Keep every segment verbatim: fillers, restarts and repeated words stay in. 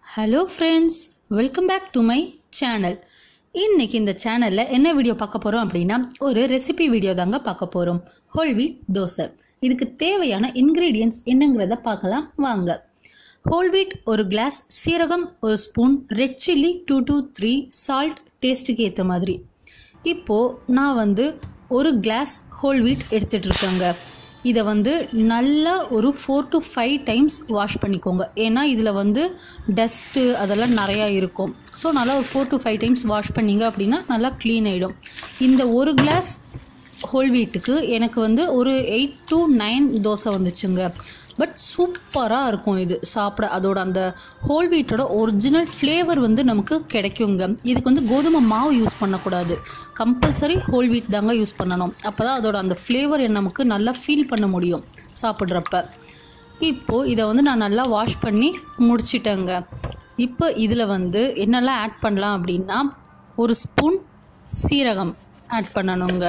Hello friends, welcome back to my channel. இன்னைக்கு இந்த சேனல்ல என்ன வீடியோ பார்க்க போறோம் அப்படினா ஒரு ரெசிபி வீடியோ தாங்க பார்க்க போறோம். Whole wheat dosa. இதுக்கு தேவையான இன்கிரிடியன்ட்ஸ் என்னங்கறத பார்க்கலாம் வாங்க. ஹோல் வீட் ஒரு கிளாஸ், சீரகம் ஒரு spoon, red chilli two to three, salt டேஸ்ட்டுக்கு ஏத்த மாதிரி. இப்போ நான் வந்து ஒரு கிளாஸ் ஹோல் வீட் எடுத்துட்டு இருக்கேங்க. இதை வந்து நல்லா ஒரு four to five times wash பண்ணிக்கோங்க. ஏன்னா இதில் வந்து டஸ்ட்டு அதெல்லாம் நிறையா இருக்கும். ஸோ நல்லா ஒரு four to five times wash பண்ணிங்க அப்படின்னா நல்லா க்ளீன் ஆகிடும். இந்த ஒரு கிளாஸ் ஹோல் வீட்டுக்கு எனக்கு வந்து ஒரு எயிட் டு நைன் தோசை வந்துச்சுங்க. பட் சூப்பராக இருக்கும் இது சாப்பிட. அதோட அந்த ஹோல் வீட்டோட ஒரிஜினல் ஃப்ளேவர் வந்து நமக்கு கிடைக்குங்க. இதுக்கு வந்து கோதுமை மாவு யூஸ் பண்ணக்கூடாது, கம்பல்சரி ஹோல் வீட் தாங்க யூஸ் பண்ணணும். அப்போ தான் அதோட அந்த ஃப்ளேவர் நமக்கு நல்லா ஃபீல் பண்ண முடியும் சாப்பிட்றப்ப. இப்போது இதை வந்து நான் நல்லா வாஷ் பண்ணி முடிச்சிட்டேங்க. இப்போ இதில் வந்து என்னெல்லாம் ஆட் பண்ணலாம் அப்படின்னா, ஒரு ஸ்பூன் சீரகம் ஆட் பண்ணணுங்க.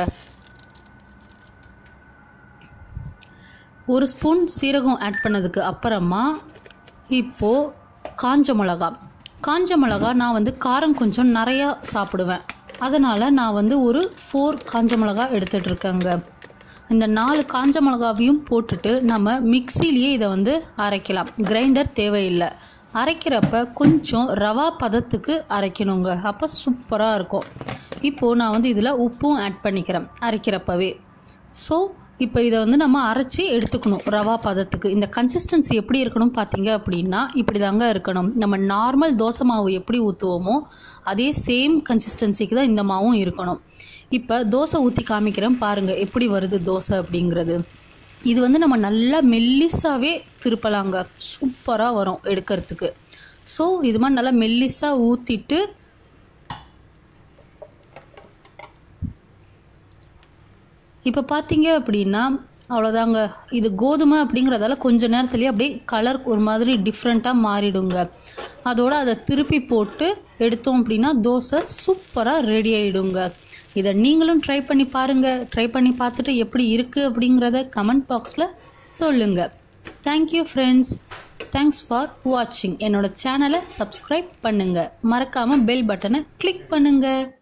ஒரு ஸ்பூன் சீரகம் ஆட் பண்ணதுக்கு அப்புறமா இப்போது காஞ்ச மிளகா காஞ்ச மிளகா நான் வந்து காரம் கொஞ்சம் நிறையா சாப்பிடுவேன். அதனால் நான் வந்து ஒரு ஃபோர் காஞ்ச மிளகா எடுத்துகிட்டு இருக்கேங்க. இந்த நாலு காஞ்ச மிளகாவையும் போட்டுட்டு நம்ம மிக்சிலேயே இதை வந்து அரைக்கலாம். கிரைண்டர் தேவையில்லை. அரைக்கிறப்ப கொஞ்சம் ரவா பதத்துக்கு அரைக்கணுங்க. அப்போ சூப்பராக இருக்கும். இப்போது நான் வந்து இதில் உப்பும் ஆட் பண்ணிக்கிறேன் அரைக்கிறப்பவே. ஸோ இப்போ இதை வந்து நம்ம அரைச்சி எடுத்துக்கணும் ரவா பதத்துக்கு. இந்த கன்சிஸ்டன்சி எப்படி இருக்கணும் பார்த்தீங்க அப்படின்னா இப்படி தாங்க இருக்கணும். நம்ம நார்மல் தோசை மாவு எப்படி ஊற்றுவோமோ அதே சேம் கன்சிஸ்டன்சிக்கு தான் இந்த மாவும் இருக்கணும். இப்போ தோசை ஊற்றி காமிக்கிறேன் பாருங்கள் எப்படி வருது தோசை அப்படிங்கிறது. இது வந்து நம்ம நல்லா மெல்லிஸாகவே திருப்பலாங்க. சூப்பராக வரும் எடுக்கிறதுக்கு. ஸோ இது மாதிரி நல்லா மெல்லிஸாக ஊற்றிட்டு இப்போ பார்த்தீங்க அப்படின்னா அவ்வளோதாங்க. இது கோதுமை அப்படிங்கிறதால கொஞ்சம் நேரத்துலேயே அப்படியே கலர் ஒரு மாதிரி டிஃப்ரெண்ட்டாக மாறிடுங்க. அதோடு அதை திருப்பி போட்டு எடுத்தோம் அப்படின்னா தோசை சூப்பராக ரெடி ஆகிடுங்க. இதை நீங்களும் ட்ரை பண்ணி பாருங்கள். ட்ரை பண்ணி பார்த்துட்டு எப்படி இருக்குது அப்படிங்கிறத கமெண்ட் பாக்ஸில் சொல்லுங்கள். Thank you friends. தேங்க்ஸ் ஃபார் வாட்சிங். என்னோடய சேனலை சப்ஸ்கிரைப் பண்ணுங்கள். மறக்காமல் பெல் பட்டனை கிளிக் பண்ணுங்கள்.